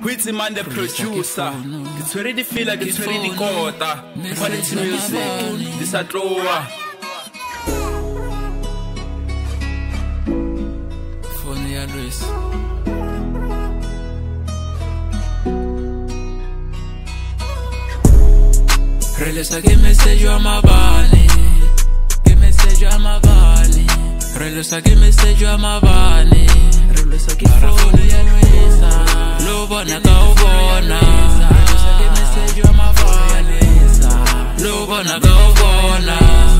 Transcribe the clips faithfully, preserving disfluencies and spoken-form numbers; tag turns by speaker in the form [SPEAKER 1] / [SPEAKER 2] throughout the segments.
[SPEAKER 1] Quitty man the producer. It's already feel like it's already quarter. Quality music. This a thrower.
[SPEAKER 2] Funny Luis. Relesa que message a ma bani. Que message a ma bani. Relesa que message a ma bani. Relesa que phone ya Luisa. Lo bona ka o bona. Relesa que message a ma bani. Lo bona ka o bona.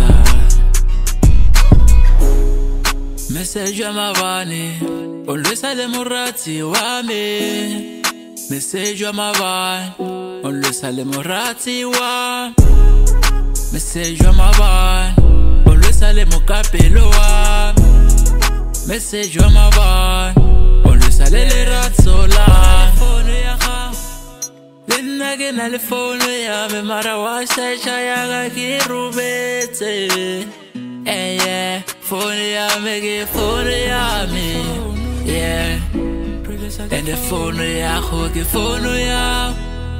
[SPEAKER 2] Message a ma bani. O Luisa le murati wa me. Message a ma bani. On le sale morati wa message wa maban on le sale mo capelo wa message wa maban on le sale le ratsola phone ya ga lenna ke na le phone ya me mara wa secha ya ga ke rubetse eh yeah phone ya me ke phone ya me yeah and the phone ya go ke phone ya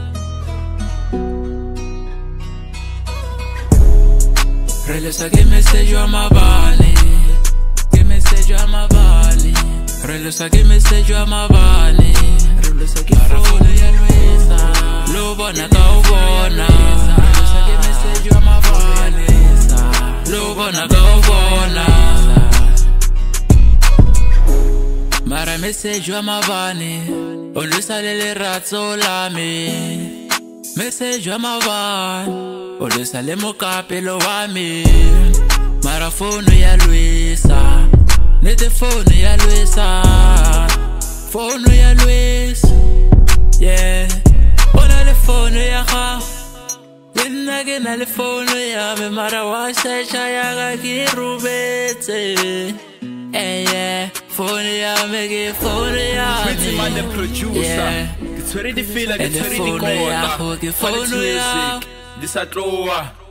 [SPEAKER 2] Relesa que message a ma bani. Que message a ma bani. Relesa que message a ma bani. Relesa que phone ya Luisa. Lo bona ka o bona. Relesa que message a ma bani. Lo bona ka o bona. Mara message a ma bani. On le sale le razzo la me. Message a ma bani. O le sale mo capelo wa me. Mara phone ya Luisa. Nete phone ya Luisa. Phone ya Luisa. Yeah. Ona le phone ya ga. Lenna ke na le phone ya me mara wa secha ya ga ke rubetse. Eh yeah. Phone ya me ke phone ya me.
[SPEAKER 1] Quitty man the producer.
[SPEAKER 2] Yeah.
[SPEAKER 1] It's already feel like
[SPEAKER 2] And
[SPEAKER 1] it's
[SPEAKER 2] the
[SPEAKER 1] already
[SPEAKER 2] phone ya
[SPEAKER 1] quarter.
[SPEAKER 2] go ke
[SPEAKER 1] Quality
[SPEAKER 2] phone ya.
[SPEAKER 1] music. This a thrower.